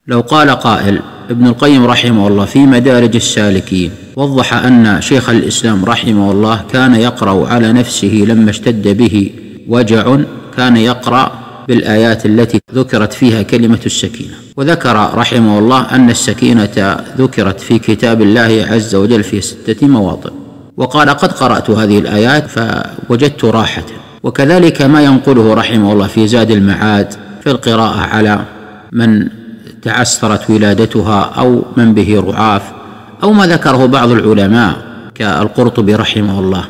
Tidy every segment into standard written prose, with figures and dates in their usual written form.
لو قال قائل: ابن القيم رحمه الله في مدارج السالكين وضح أن شيخ الإسلام رحمه الله كان يقرأ على نفسه لما اشتد به وجع، كان يقرأ بالآيات التي ذكرت فيها كلمة السكينة، وذكر رحمه الله أن السكينة ذكرت في كتاب الله عز وجل في 6 مواطن، وقال: قد قرأت هذه الآيات فوجدت راحة. وكذلك ما ينقله رحمه الله في زاد المعاد في القراءة على من تعسرت ولادتها أو من به رعاف، أو ما ذكره بعض العلماء كالقرطبي رحمه الله.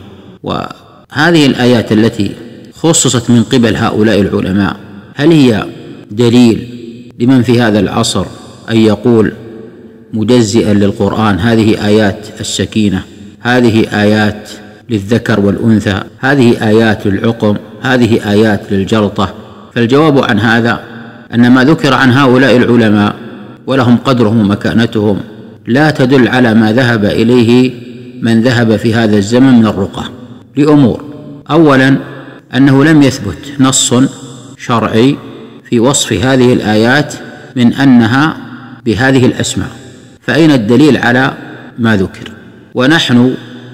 وهذه الآيات التي خصصت من قبل هؤلاء العلماء، هل هي دليل لمن في هذا العصر أن يقول مجزئا للقرآن هذه آيات السكينة، هذه آيات للذكر والأنثى، هذه آيات للعقم، هذه آيات للجلطة؟ فالجواب عن هذا أن ما ذكر عن هؤلاء العلماء ولهم قدرهم ومكانتهم لا تدل على ما ذهب إليه من ذهب في هذا الزمن من الرقى، لأمور: أولا، أنه لم يثبت نص شرعي في وصف هذه الآيات من أنها بهذه الأسماء، فأين الدليل على ما ذكر؟ ونحن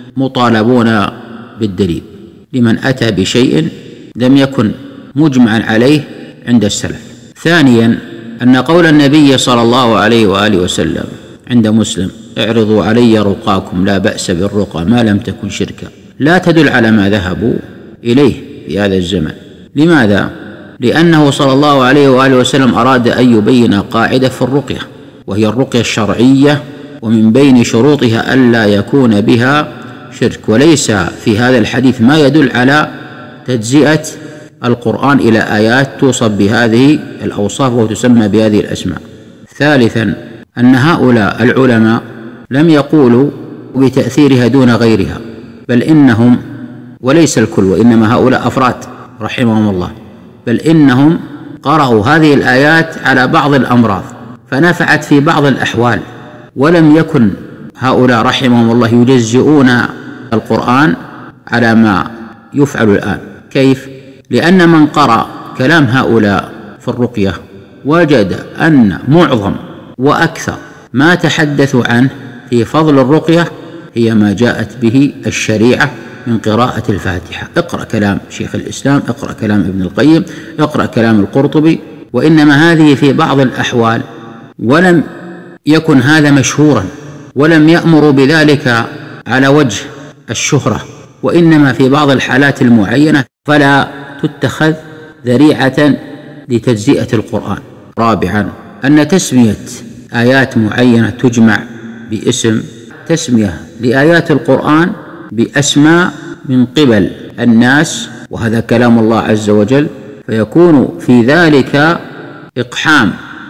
مطالبون بالدليل لمن أتى بشيء لم يكن مجمعا عليه عند السلف. ثانيا، أن قول النبي صلى الله عليه وآله وسلم عند مسلم: اعرضوا علي رقاكم لا بأس بالرقى ما لم تكن شركا، لا تدل على ما ذهبوا إليه في هذا الزمن. لماذا؟ لأنه صلى الله عليه وآله وسلم أراد أن يبين قاعدة في الرقية، وهي الرقية الشرعية، ومن بين شروطها ألا يكون بها شرك، وليس في هذا الحديث ما يدل على تجزئة القرآن إلى آيات توصف بهذه الأوصاف وتسمى بهذه الأسماء. ثالثا، أن هؤلاء العلماء لم يقولوا بتأثيرها دون غيرها، بل إنهم، وليس الكل وإنما هؤلاء أفراد رحمهم الله، بل إنهم قرأوا هذه الآيات على بعض الأمراض فنفعت في بعض الأحوال، ولم يكن هؤلاء رحمهم الله يجزئون القرآن على ما يفعل الآن. كيف؟ لأن من قرأ كلام هؤلاء في الرقية وجد أن معظم وأكثر ما تحدثوا عنه في فضل الرقية هي ما جاءت به الشريعة من قراءة الفاتحة. اقرأ كلام شيخ الإسلام، اقرأ كلام ابن القيم، اقرأ كلام القرطبي. وإنما هذه في بعض الأحوال، ولم يكن هذا مشهورا، ولم يأمروا بذلك على وجه الشهرة، وإنما في بعض الحالات المعينة، فلا تتخذ ذريعة لتجزئة القرآن. رابعا، أن تسمية آيات معينة تجمع باسم، تسمية لآيات القرآن بأسماء من قبل الناس، وهذا كلام الله عز وجل، فيكون في ذلك إقحام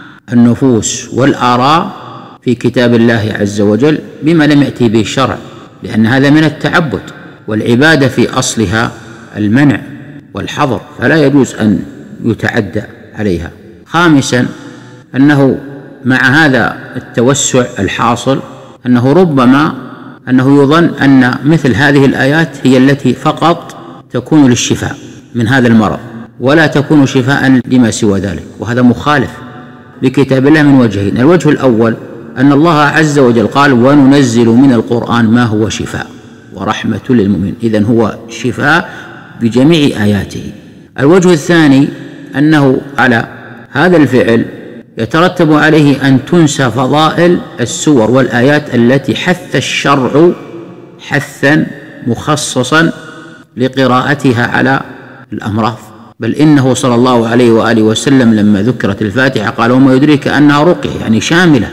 النفوس والآراء في كتاب الله عز وجل بما لم يأتي به الشرع، لأن هذا من التعبد، والعبادة في أصلها المنع والحظر، فلا يجوز أن يتعدى عليها. خامسا، أنه مع هذا التوسع الحاصل أنه ربما يظن أن مثل هذه الآيات هي التي فقط تكون للشفاء من هذا المرض، ولا تكون شفاء لما سوى ذلك، وهذا مخالف لكتاب الله من وجهين. الوجه الأول أن الله عز وجل قال: وننزل من القرآن ما هو شفاء ورحمة للمؤمنين، إذن هو شفاء بجميع آياته. الوجه الثاني أنه على هذا الفعل يترتب عليه أن تنسى فضائل السور والآيات التي حث الشرع حثا مخصصا لقراءتها على الأمراض، بل إنه صلى الله عليه وآله وسلم لما ذكرت الفاتحة قال: وما يدريك أنها رقية، يعني شاملة.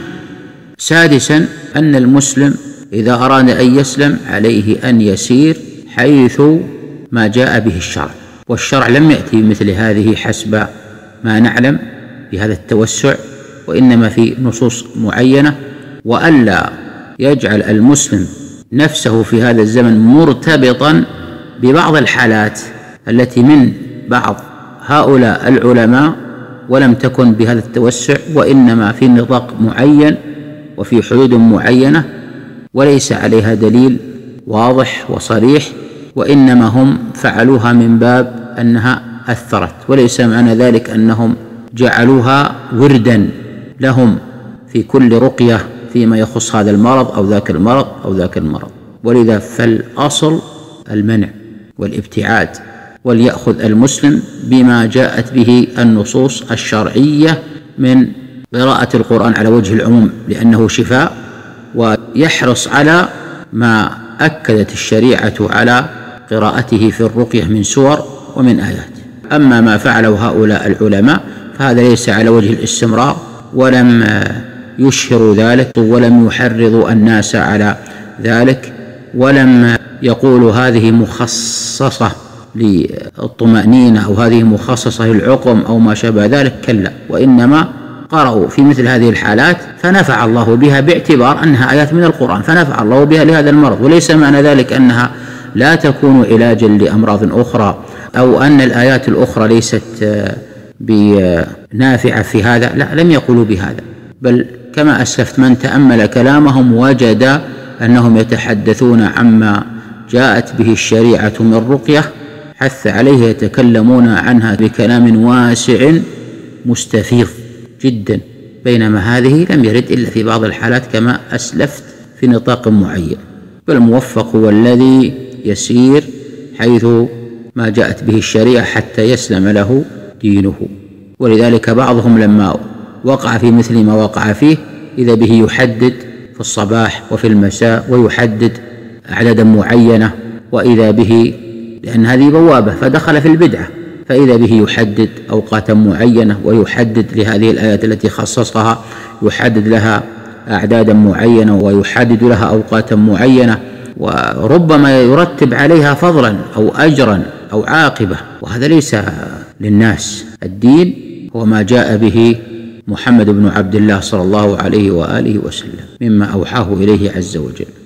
سادسا، أن المسلم إذا أراد أن يسلم عليه أن يسير حيث ما جاء به الشرع، والشرع لم يأتي بمثل هذه حسب ما نعلم بهذا التوسع، وإنما في نصوص معينة، وألا يجعل المسلم نفسه في هذا الزمن مرتبطا ببعض الحالات التي من بعض هؤلاء العلماء ولم تكن بهذا التوسع، وإنما في نطاق معين وفي حدود معينة وليس عليها دليل واضح وصريح، وإنما هم فعلوها من باب أنها أثرت، وليس معنى ذلك أنهم جعلوها وردا لهم في كل رقية فيما يخص هذا المرض أو ذاك المرض أو ذاك المرض. ولذا فالأصل المنع والابتعاد، وليأخذ المسلم بما جاءت به النصوص الشرعية من قراءة القرآن على وجه العموم لأنه شفاء، ويحرص على ما أكدت الشريعة على قراءته في الرقية من سور ومن آيات. أما ما فعله هؤلاء العلماء فهذا ليس على وجه الاستمرار، ولم يشهروا ذلك ولم يحرضوا الناس على ذلك، ولم يقولوا هذه مخصصة للطمأنينة أو هذه مخصصة للعقم أو ما شابه ذلك، كلا، وإنما قرأوا في مثل هذه الحالات فنفع الله بها باعتبار أنها آيات من القرآن، فنفع الله بها لهذا المرض، وليس معنى ذلك أنها لا تكون علاجا لأمراض أخرى أو أن الآيات الأخرى ليست بنافعة في هذا، لا، لم يقولوا بهذا، بل كما أسلفت من تأمل كلامهم وجد أنهم يتحدثون عما جاءت به الشريعة من رقية حث عليه، يتكلمون عنها بكلام واسع مستفيض جدا، بينما هذه لم يرد إلا في بعض الحالات كما أسلفت في نطاق معين. فالموفق هو الذي يسير حيث ما جاءت به الشريعة حتى يسلم له دينه. ولذلك بعضهم لما وقع في مثل ما وقع فيه إذا به يحدد في الصباح وفي المساء ويحدد أعدادا معينة، وإذا به لأن هذه بوابة فدخل في البدعة، فإذا به يحدد أوقاتا معينة ويحدد لهذه الآيات التي خصصها يحدد لها أعدادا معينة ويحدد لها أوقاتا معينة، وربما يرتب عليها فضلا أو أجرا أو عاقبة، وهذا ليس للناس. الدين هو ما جاء به محمد بن عبد الله صلى الله عليه وآله وسلم مما أوحاه إليه عز وجل.